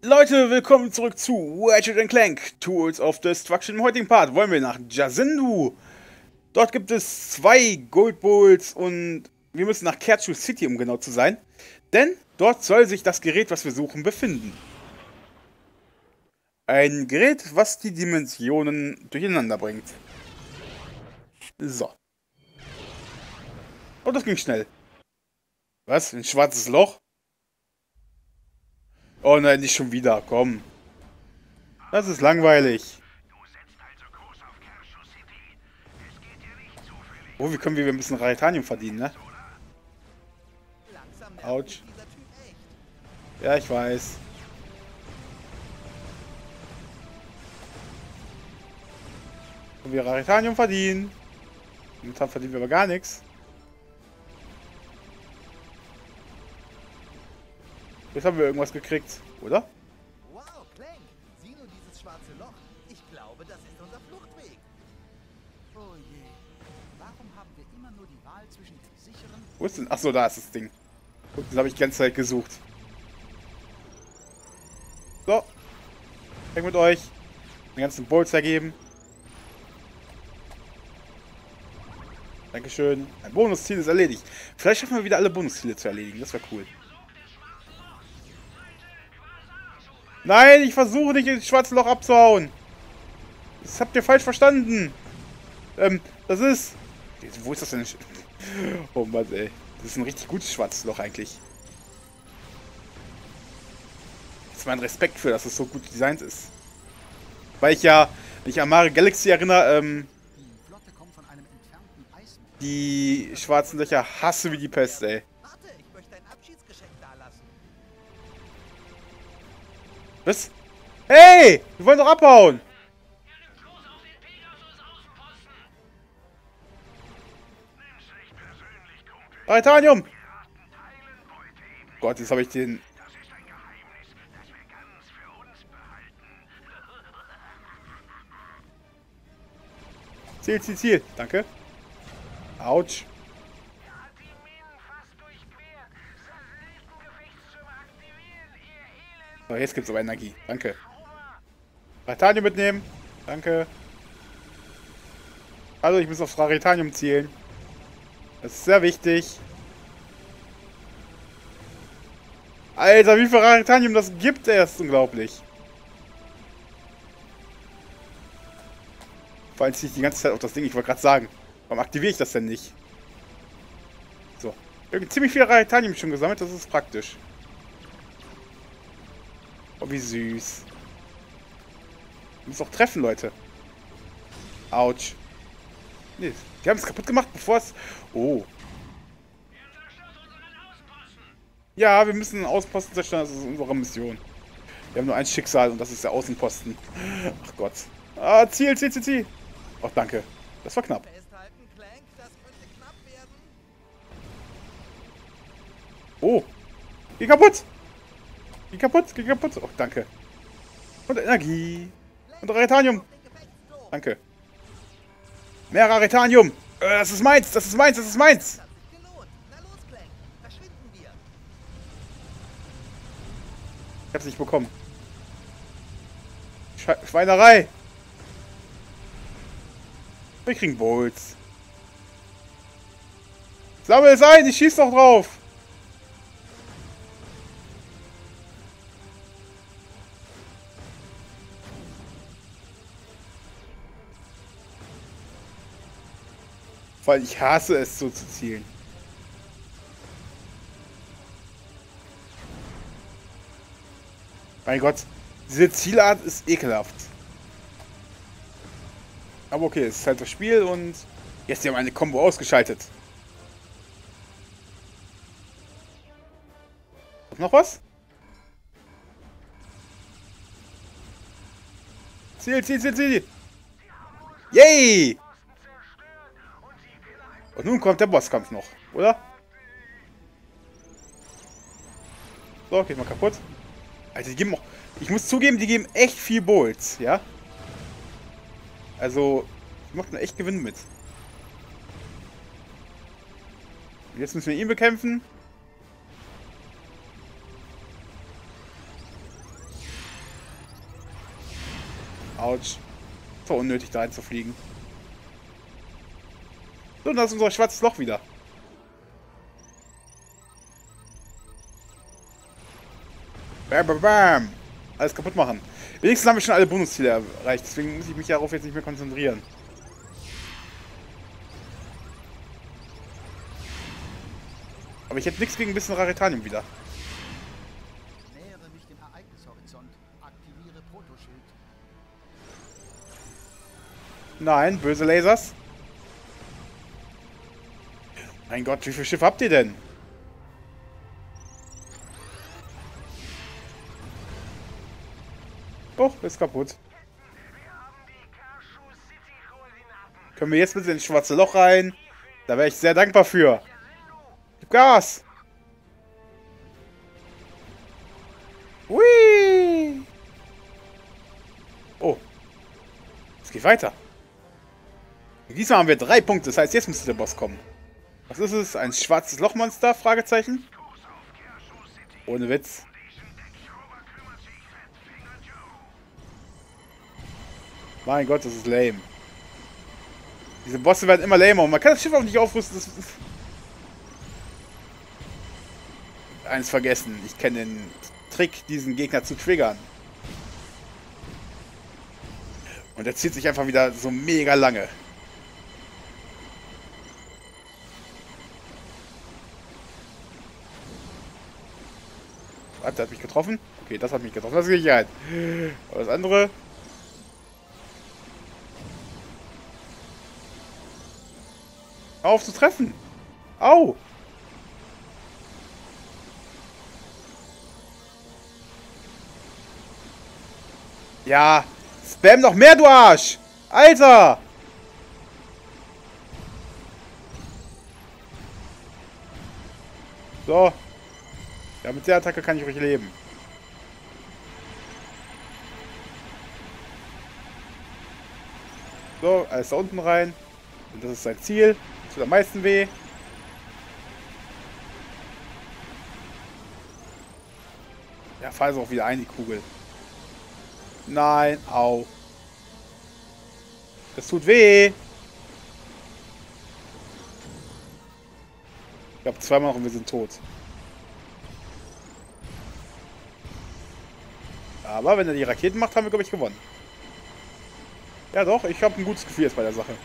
Leute, willkommen zurück zu Ratchet Clank Tools of Destruction. Im heutigen Part wollen wir nach Jazindu. Dort gibt es 2 Gold Bowls und wir müssen nach Kerchu City, um genau zu sein. Denn dort soll sich das Gerät, was wir suchen, befinden. Ein Gerät, was die Dimensionen durcheinander bringt. So. Oh, das ging schnell. Was? Ein schwarzes Loch? Oh nein, nicht schon wieder. Komm. Das ist langweilig. Oh, wie können wir ein bisschen Raritanium verdienen, ne? Autsch. Ja, ich weiß. Und wir Raritanium verdienen. Momentan verdienen wir aber gar nichts. Jetzt haben wir irgendwas gekriegt, oder? Wow, Clank! Sieh nur dieses schwarze Loch. Ich glaube, das ist unser Fluchtweg. Oh je. Warum haben wir immer nur die Wahl zwischen dem sicheren... Wo ist denn? Achso, da ist das Ding. Gut, das habe ich die ganze Zeit gesucht. So. Weg mit euch. Den ganzen Bolts ergeben. Dankeschön. Ein Bonusziel ist erledigt. Vielleicht schaffen wir wieder alle Bonusziele zu erledigen. Das wäre cool. Nein, ich versuche nicht ins schwarze Loch abzuhauen. Das habt ihr falsch verstanden. Das ist... Wo ist das denn? Oh Mann, ey. Das ist ein richtig gutes schwarzes Loch eigentlich. Das ist mein Respekt für, dass es so gut designt ist. Weil ich ja, wenn ich an Mario Galaxy erinnere, Die Flotte kommt von einem entfernten Eismond. die schwarzen Löcher hasse wie die Pest, ey. Warte, ich möchte ein Abschiedsgeschenk dalassen. Was? Hey! Wir wollen doch abhauen! Titanium! Gott, jetzt habe ich den... Ziel, Ziel, Ziel. Danke. Autsch. So, jetzt gibt's aber Energie. Danke. Raritanium mitnehmen. Danke. Also, ich muss aufs Raritanium zielen. Das ist sehr wichtig. Alter, wie viel Raritanium das gibt, ey, das ist unglaublich. Vor allem ziehe ich die ganze Zeit auf das Ding. Ich wollte gerade sagen, warum aktiviere ich das denn nicht? So. Ziemlich viel Raritanium schon gesammelt, das ist praktisch. Oh, wie süß. Ich muss auch treffen, Leute. Autsch. Nee, die haben es kaputt gemacht, bevor es... Oh. Ja, wir müssen einen Außenposten zerstören, das ist unsere Mission. Wir haben nur ein Schicksal und das ist der Außenposten. Ach Gott. Ah, Ziel, Ziel, Ziel, Ziel. Ach, danke. Das war knapp. Festhalten, Clank, das könnte knapp werden. Oh. Geh kaputt. Geh kaputt, geh kaputt. Oh, danke. Und Energie. Und Raritanium. Danke. Mehr Raritanium. Das ist meins, das ist meins, das ist meins. Das hat sich gelohnt. Na los, Clank, verschwinden wir. Ich hab's nicht bekommen. Schweinerei. Wir kriegen Bolts. Sammel es ein, ich schieß doch drauf. Weil ich hasse es, so zu zielen. Mein Gott, diese Zielart ist ekelhaft. Aber okay, es ist halt das Spiel und jetzt haben wir eine Combo ausgeschaltet. Noch was? Ziel, Ziel, Ziel, Ziel. Yay! Und nun kommt der Bosskampf noch, oder? So, geht mal kaputt. Alter, die geben auch... Ich muss zugeben, die geben echt viel Bolts, ja? Also, ich mache echt Gewinn mit. Jetzt müssen wir ihn bekämpfen. Autsch. So unnötig da reinzufliegen. So, und da ist unser schwarzes Loch wieder. Bam, bam, bam. Alles kaputt machen. Wenigstens haben wir schon alle Bonusziele erreicht. Deswegen muss ich mich darauf jetzt nicht mehr konzentrieren. Aber ich hätte nichts gegen ein bisschen Raritanium wieder. Nähere mich dem Ereignishorizont. Aktiviere Protoschild. Nein, böse Lasers. Mein Gott, wie viele Schiffe habt ihr denn? Oh, ist kaputt. Können wir jetzt bitte ins schwarze Loch rein? Da wäre ich sehr dankbar für. Gib Gas! Hui! Oh. Es geht weiter. Diesmal haben wir 3 Punkte, das heißt, jetzt müsste der Boss kommen. Was ist es? Ein schwarzes Lochmonster? Fragezeichen? Ohne Witz. Mein Gott, das ist lame. Diese Bosse werden immer lamer und man kann das Schiff auch nicht aufrüsten. Das ist eins vergessen. Ich kenne den Trick, diesen Gegner zu triggern. Und er zieht sich einfach wieder so mega lange. Warte, der hat mich getroffen? Okay, das hat mich getroffen. Das ist Sicherheit. Aber das andere... Auf zu treffen! Au! Ja! Spam noch mehr, du Arsch! Alter! So. Ja, mit der Attacke kann ich ruhig leben. So, alles da unten rein. Und das ist sein Ziel. Das tut am meisten weh. Ja, fall auch wieder ein, die Kugel. Nein, au. Das tut weh. Ich glaube, zweimal noch und wir sind tot. Aber wenn er die Raketen macht, haben wir, glaube ich, gewonnen. Ja doch, ich habe ein gutes Gefühl jetzt bei der Sache.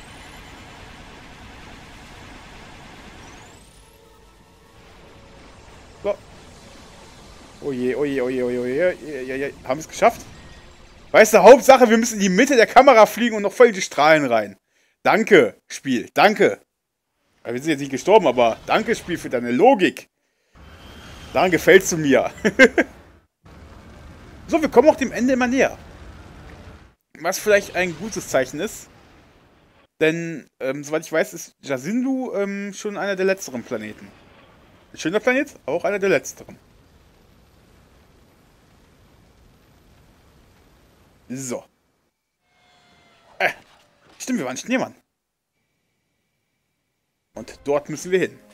So. Oje, oje, oje, oje, oje. Haben wir es geschafft? Weißt du, Hauptsache, wir müssen in die Mitte der Kamera fliegen und noch voll in die Strahlen rein. Danke, Spiel, danke. Wir sind jetzt nicht gestorben, aber danke, Spiel, für deine Logik. Daran gefällst du mir. So, wir kommen auch dem Ende immer näher. Was vielleicht ein gutes Zeichen ist. Denn, soweit ich weiß, ist Jasindu schon einer der letzteren Planeten. Ein schöner Planet, auch einer der letzteren. So. Stimmt, wir waren Schneemann. Und dort müssen wir hin.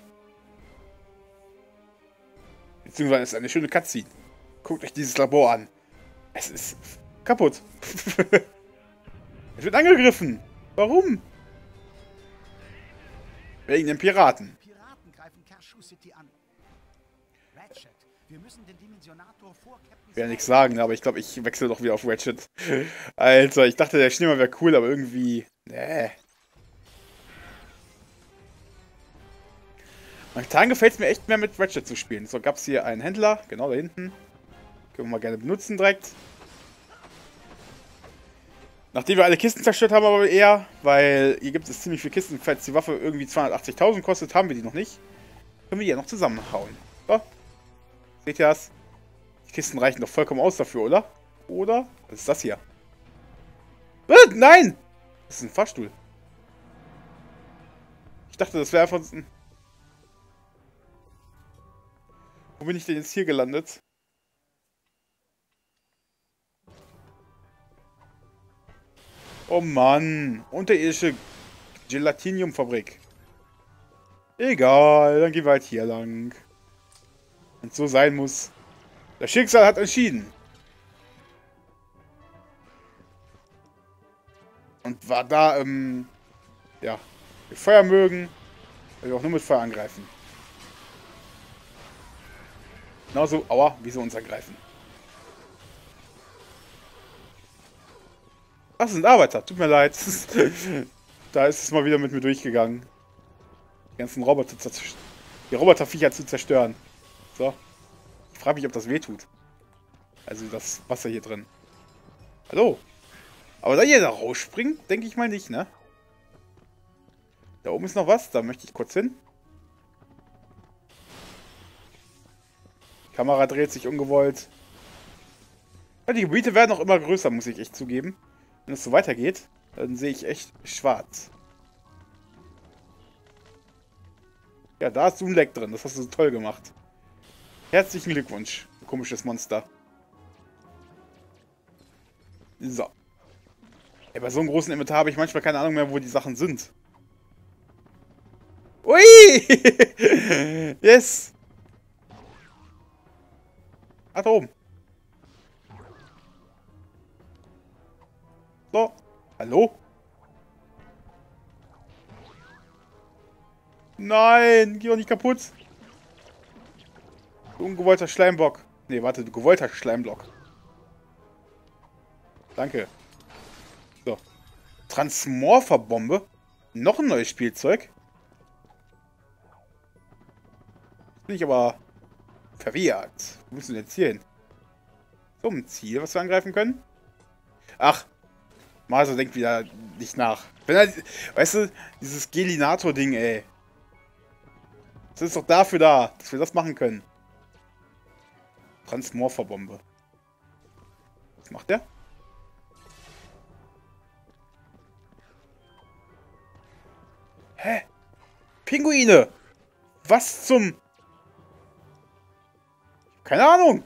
Beziehungsweise ist eine schöne Cutscene. Guckt euch dieses Labor an. Es ist kaputt. Es wird angegriffen. Warum? Wegen den Piraten. Piraten greifen Cashew City an. Ratchet, wir müssen den Dimensionator vor Captain... Ich will ja nichts sagen, aber ich glaube, ich wechsle doch wieder auf Ratchet. Alter, ich dachte, der Schneemann wäre cool, aber irgendwie... Nee. Momentan gefällt es mir echt mehr mit Ratchet zu spielen. So, gab es hier einen Händler, genau da hinten. Können wir mal gerne benutzen direkt. Nachdem wir alle Kisten zerstört haben, aber eher, weil hier gibt es ziemlich viele Kisten. Falls die Waffe irgendwie 280.000 kostet, haben wir die noch nicht. Können wir die ja noch zusammenhauen. So. Seht ihr das? Die Kisten reichen doch vollkommen aus dafür, oder? Oder? Was ist das hier? Nein! Das ist ein Fahrstuhl. Ich dachte, das wäre einfach ein... Wo bin ich denn jetzt hier gelandet? Oh Mann. Unterirdische Gelatiniumfabrik. Egal, dann gehen wir halt hier lang. Wenn es so sein muss. Das Schicksal hat entschieden. wir da, ja, wir Feuer mögen, weil wir auch nur mit Feuer angreifen. Genauso, aua, wie sie uns angreifen. Ach, das sind Arbeiter, tut mir leid. Da ist es mal wieder mit mir durchgegangen. Die ganzen Roboter, die Roboterviecher zu zerstören. So. Ich frage mich, ob das wehtut. Also das Wasser hier drin. Hallo? Aber da hier da rausspringt, denke ich mal nicht, ne? Da oben ist noch was, da möchte ich kurz hin. Die Kamera dreht sich ungewollt. Ja, die Gebiete werden auch immer größer, muss ich echt zugeben. Wenn es so weitergeht, dann sehe ich echt schwarz. Ja, da ist Zoom Lag drin, das hast du so toll gemacht. Herzlichen Glückwunsch, du komisches Monster. So. Ja, bei so einem großen Inventar habe ich manchmal keine Ahnung mehr, wo die Sachen sind. Ui! Yes! Ah, da oben. So. Hallo? Nein! Geh doch nicht kaputt! Du ungewollter Schleimblock. Nee, warte, du gewollter Schleimblock. Danke. So. Transmorpher-Bombe. Noch ein neues Spielzeug. Jetzt bin ich aber verwirrt. Wo müssen wir jetzt hier hin? So, ein Ziel, was wir angreifen können? Ach. Maso denkt wieder nicht nach. Wenn er, weißt du, dieses Gelinator-Ding, ey. Das ist doch dafür da, dass wir das machen können. Transmorpher-Bombe. Was macht der? Hä? Pinguine! Was zum... Keine Ahnung!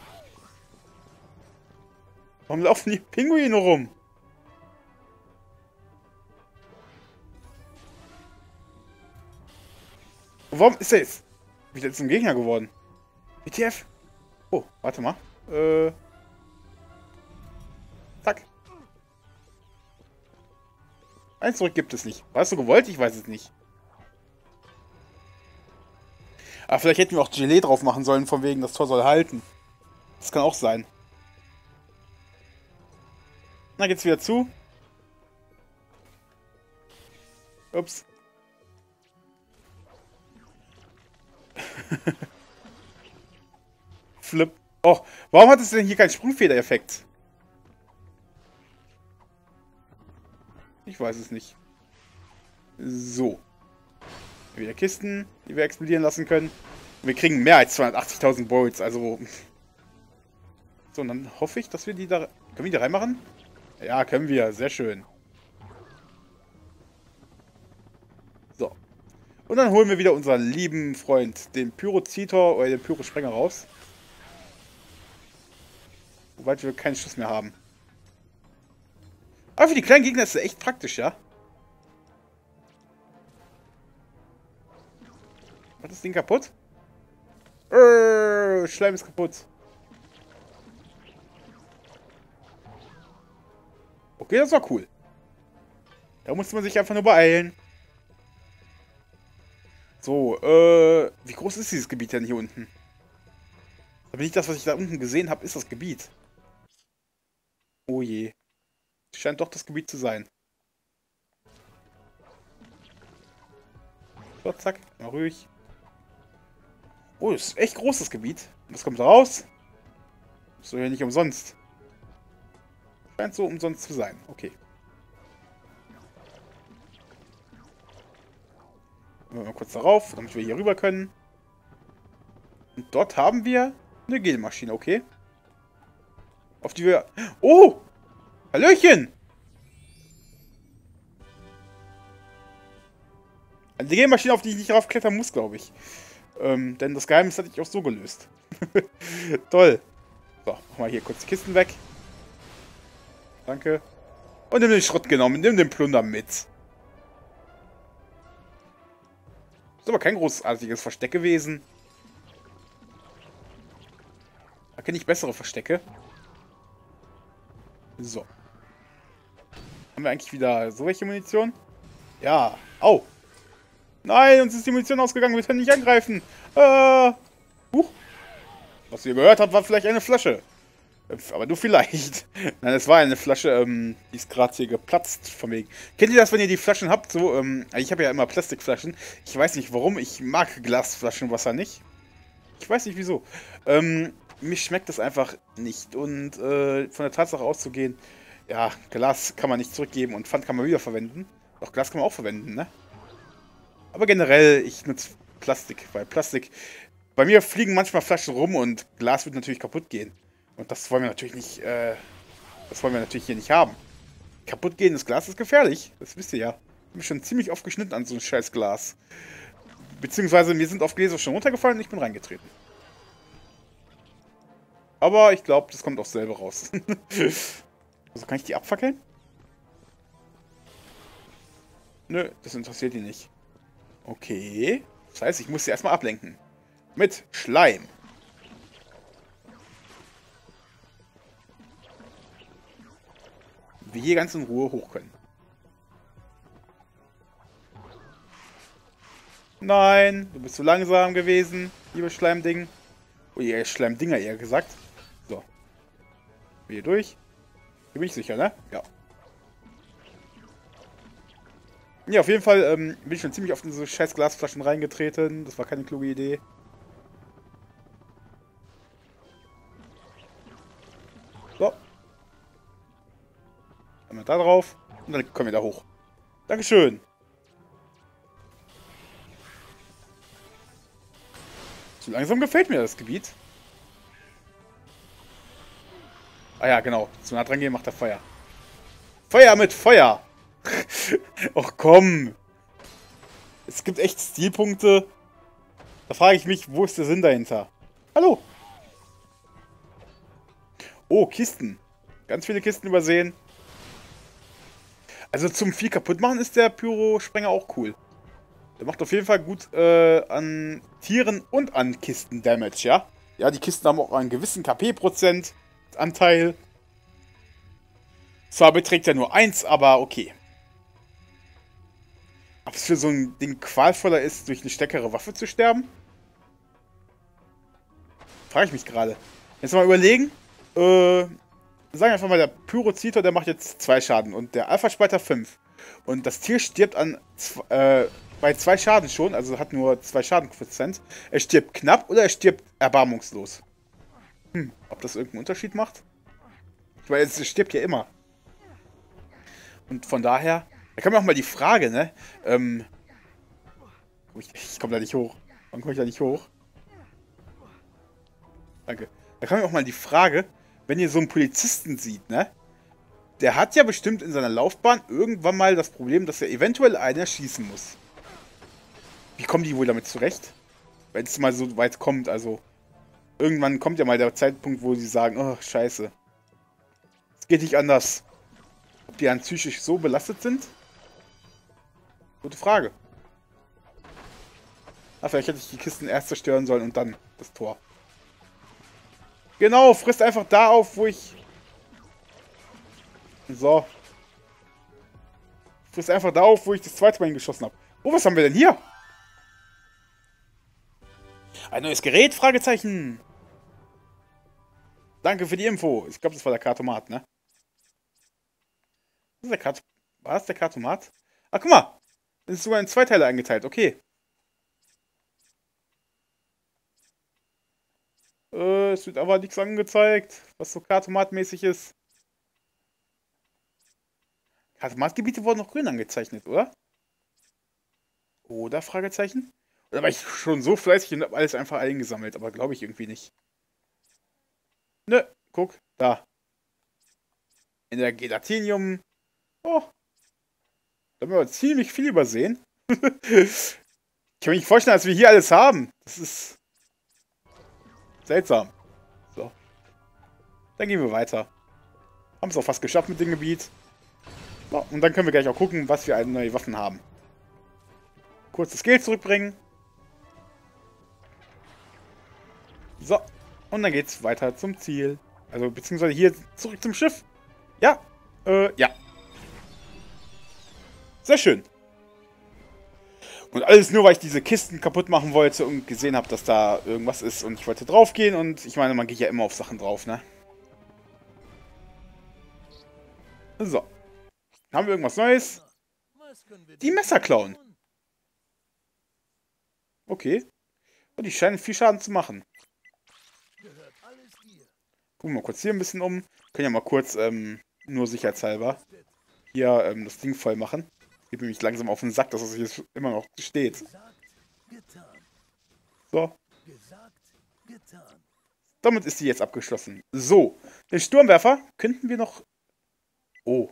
Warum laufen die Pinguine rum? Und warum ist er jetzt wieder zum Gegner geworden? ETF? Oh, warte mal. Zack. Eins zurück gibt es nicht. War es so gewollt? Ich weiß es nicht. Aber vielleicht hätten wir auch Gelee drauf machen sollen, von wegen, das Tor soll halten. Das kann auch sein. Na, geht's wieder zu. Ups. Flip. Oh, warum hat es denn hier keinen Sprungfeder-Effekt? Ich weiß es nicht. So. Wieder Kisten, die wir explodieren lassen können. Wir kriegen mehr als 280.000 Bolts, also... So, und dann hoffe ich, dass wir die da... Können wir die reinmachen? Ja, können wir. Sehr schön. So. Und dann holen wir wieder unseren lieben Freund, den Pyrozitor oder den Pyrosprenger raus. Wobei wir keinen Schuss mehr haben. Aber für die kleinen Gegner ist das echt praktisch, ja? Macht das Ding kaputt? Schleim ist kaputt. Okay, das war cool. Da musste man sich einfach nur beeilen. So, wie groß ist dieses Gebiet denn hier unten? Aber nicht das, was ich da unten gesehen habe, ist das Gebiet. Oh je. Scheint doch das Gebiet zu sein. So, zack, mal ruhig. Oh, das ist echt groß, das Gebiet. Was kommt da raus? Ist doch ja nicht umsonst. Scheint so umsonst zu sein. Okay. Mal kurz darauf, damit wir hier rüber können. Und dort haben wir eine Gelmaschine, okay? Auf die wir... Oh! Hallöchen! Eine Gelmaschine, auf die ich nicht raufklettern muss, glaube ich. Denn das Geheimnis hatte ich auch so gelöst. Toll. So, machen wir hier kurz die Kisten weg. Danke. Und nimm den Schrott genommen, nimm den Plunder mit. Ist aber kein großartiges Versteck gewesen. Da kenne ich bessere Verstecke. So. Haben wir eigentlich wieder so welche Munition? Ja. Au. Nein, uns ist die Munition ausgegangen. Wir können nicht angreifen. Huch. Was ihr gehört habt, war vielleicht eine Flasche. Aber nur vielleicht. Nein, es war eine Flasche, die ist gerade hier geplatzt, von wegen. Kennt ihr das, wenn ihr die Flaschen habt? So, ich habe ja immer Plastikflaschen. Ich weiß nicht warum, ich mag Glasflaschenwasser nicht. Ich weiß nicht wieso. Mir schmeckt das einfach nicht. Und von der Tatsache auszugehen, ja, Glas kann man nicht zurückgeben und Pfand kann man wiederverwenden. Doch Glas kann man auch verwenden, ne? Aber generell, ich nutze Plastik, weil Plastik... Bei mir fliegen manchmal Flaschen rum und Glas wird natürlich kaputt gehen. Und das wollen wir natürlich nicht, das wollen wir natürlich hier nicht haben. Kaputt gehendes Glas ist gefährlich, das wisst ihr ja. Ich bin schon ziemlich oft geschnitten an so ein scheiß Glas. Beziehungsweise mir sind oft Gläser schon runtergefallen und ich bin reingetreten. Aber ich glaube, das kommt auch selber raus. Also kann ich die abfackeln? Nö, das interessiert die nicht. Okay. Das heißt, ich muss sie erstmal ablenken. Mit Schleim. Wir hier ganz in Ruhe hoch können. Nein, du bist zu langsam gewesen, liebe Schleimding. Oh, ihr Schleimdinger eher gesagt. So. Hier durch. Hier bin ich sicher, ne? Ja. Ja, auf jeden Fall bin ich schon ziemlich oft in so scheiß Glasflaschen reingetreten. Das war keine kluge Idee. So. Einmal da drauf. Und dann kommen wir da hoch. Dankeschön. So langsam gefällt mir das Gebiet. Ah ja, genau. Zu nah dran gehen macht er Feuer. Feuer mit Feuer! Och komm! Es gibt echt Stilpunkte. Da frage ich mich, wo ist der Sinn dahinter? Hallo! Oh, Kisten. Ganz viele Kisten übersehen. Also zum viel kaputt machen ist der Pyro-Sprenger auch cool. Der macht auf jeden Fall gut an Tieren und an Kisten Damage, ja? Ja, die Kisten haben auch einen gewissen KP-Prozent Anteil. Zwar beträgt er nur 1, aber okay. Ob es für so ein Ding qualvoller ist, durch eine stärkere Waffe zu sterben? Frage ich mich gerade. Jetzt mal überlegen. Sagen wir einfach mal, der Pyrozitor, der macht jetzt 2 Schaden und der Alpha-Spalter 5. Und das Tier stirbt an bei 2 Schaden schon, also hat nur 2 Schadenprozent. Er stirbt knapp oder er stirbt erbarmungslos. Ob das irgendeinen Unterschied macht? Weil es stirbt ja immer. Und von daher, da kann man auch mal die Frage, ne? Ich komme da nicht hoch. Warum komme ich da nicht hoch? Danke. Da kann man auch mal die Frage, wenn ihr so einen Polizisten seht, ne? Der hat ja bestimmt in seiner Laufbahn irgendwann mal das Problem, dass er eventuell einen erschießen muss. Wie kommen die wohl damit zurecht? Wenn es mal so weit kommt, also... Irgendwann kommt ja mal der Zeitpunkt, wo sie sagen, oh, scheiße. Es geht nicht anders. Ob die dann psychisch so belastet sind? Gute Frage. Ah, vielleicht hätte ich die Kisten erst zerstören sollen und dann das Tor. Genau, frisst einfach da auf, wo ich... So. Frisst einfach da auf, wo ich das zweite Mal hingeschossen habe. Oh, was haben wir denn hier? Ein neues Gerät? Fragezeichen. Danke für die Info. Ich glaube, das war der Kartomat, ne? Was ist der War es der Kartomat? Ach, guck mal. Das ist sogar in 2 Teile eingeteilt. Okay. Es wird aber nichts angezeigt, was so Kartomatmäßig ist. Kartomatgebiete wurden noch grün angezeichnet, oder? Oder? Fragezeichen? Oder war ich schon so fleißig und habe alles einfach eingesammelt, aber glaube ich irgendwie nicht. Nö, guck, da. In der Gelatinium. Oh. Da haben wir ziemlich viel übersehen. Ich kann mir nicht vorstellen, dass wir hier alles haben. Das ist seltsam. So. Dann gehen wir weiter. Haben es auch fast geschafft mit dem Gebiet. So, und dann können wir gleich auch gucken, was wir neue Waffen haben. Kurz das Geld zurückbringen. So. Und dann geht's weiter zum Ziel. Also, beziehungsweise hier zurück zum Schiff. Ja. Ja. Sehr schön. Und alles nur, weil ich diese Kisten kaputt machen wollte und gesehen habe, dass da irgendwas ist. Und ich wollte draufgehen und ich meine, man geht ja immer auf Sachen drauf, ne? So. Haben wir irgendwas Neues? Die Messer klauen. Okay. Und die scheinen viel Schaden zu machen. Gucken wir mal kurz hier ein bisschen um. Können ja mal kurz, nur sicherheitshalber, hier das Ding voll machen. Geht nämlich langsam auf den Sack, dass es hier immer noch steht. So. Damit ist die jetzt abgeschlossen. So. Den Sturmwerfer könnten wir noch... Oh.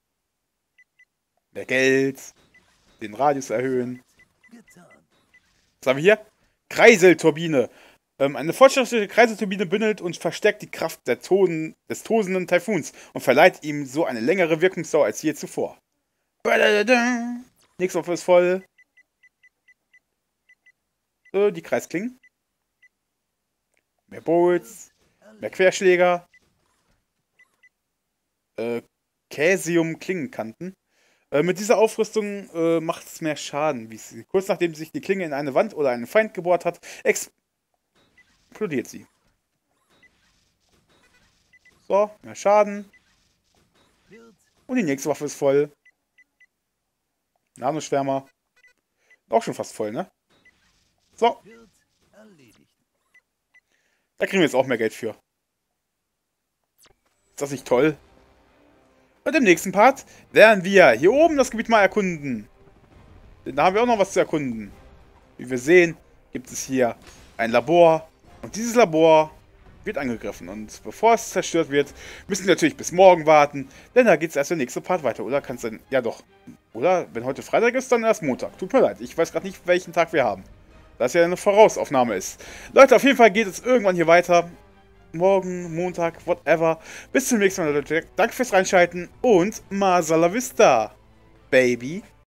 Mehr Geld. Den Radius erhöhen. Was haben wir hier? Kreiselturbine. Eine fortschrittliche Kreiselturbine bündelt und verstärkt die Kraft des tosenden Taifuns und verleiht ihm so eine längere Wirkungsdauer als je zuvor. Nächste Waffe ist voll. So, die Kreisklingen. Mehr Bolts. Mehr Querschläger. Käsium-Klingenkanten. Mit dieser Aufrüstung macht es mehr Schaden. Kurz nachdem sich die Klinge in eine Wand oder einen Feind gebohrt hat, explodiert sie. So, mehr Schaden. Und die nächste Waffe ist voll. Nanoschwärmer. Auch schon fast voll, ne? So. Da kriegen wir jetzt auch mehr Geld für. Ist das nicht toll? Und im nächsten Part werden wir hier oben das Gebiet mal erkunden. Denn da haben wir auch noch was zu erkunden. Wie wir sehen, gibt es hier ein Labor. Und dieses Labor wird angegriffen. Und bevor es zerstört wird, müssen wir natürlich bis morgen warten. Denn da geht es erst der nächste Part weiter. Oder kann es dann... Ja doch. Oder wenn heute Freitag ist, dann erst Montag. Tut mir leid. Ich weiß gerade nicht, welchen Tag wir haben. Da es ja eine Vorausaufnahme ist. Leute, auf jeden Fall geht es irgendwann hier weiter. Morgen, Montag, whatever. Bis zum nächsten Mal, Leute. Danke fürs Reinschalten und Masala Vista, Baby.